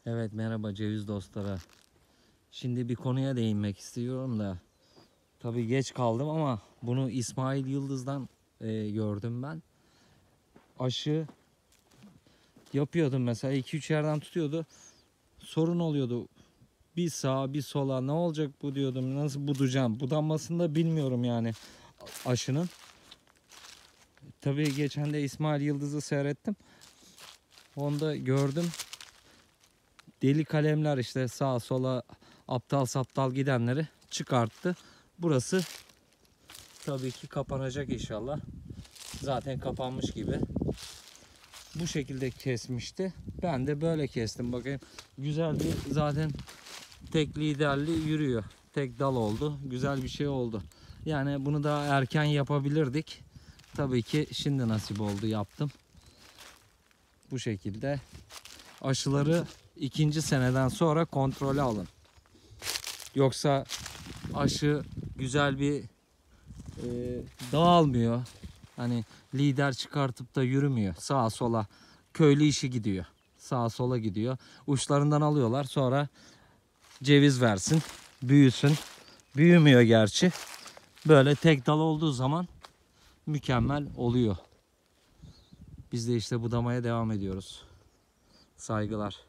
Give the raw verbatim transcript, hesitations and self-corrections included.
Evet, merhaba ceviz dostları. Şimdi bir konuya değinmek istiyorum da tabii geç kaldım ama bunu İsmail Yıldız'dan e, gördüm ben. Aşı yapıyordum mesela, iki üç yerden tutuyordu. Sorun oluyordu. Bir sağa bir sola, ne olacak bu diyordum. Nasıl budayacağım? Budanmasını da bilmiyorum yani aşının. Tabii geçen de İsmail Yıldız'ı seyrettim. Onda gördüm. Deli kalemler işte sağa sola aptal saptal gidenleri çıkarttı. Burası tabii ki kapanacak inşallah. Zaten kapanmış gibi. Bu şekilde kesmişti. Ben de böyle kestim. Bakayım, güzel bir, zaten tek liderli yürüyor. Tek dal oldu. Güzel bir şey oldu. Yani bunu daha erken yapabilirdik. Tabii ki şimdi nasip oldu, yaptım. Bu şekilde aşıları ikinci seneden sonra kontrole alın. Yoksa aşı güzel bir e, dağılmıyor. Hani lider çıkartıp da yürümüyor. Sağa sola köylü işi gidiyor. Sağa sola gidiyor. Uçlarından alıyorlar. Sonra ceviz versin, büyüsün. Büyümüyor gerçi. Böyle tek dal olduğu zaman mükemmel oluyor. Biz de işte budamaya devam ediyoruz. Saygılar.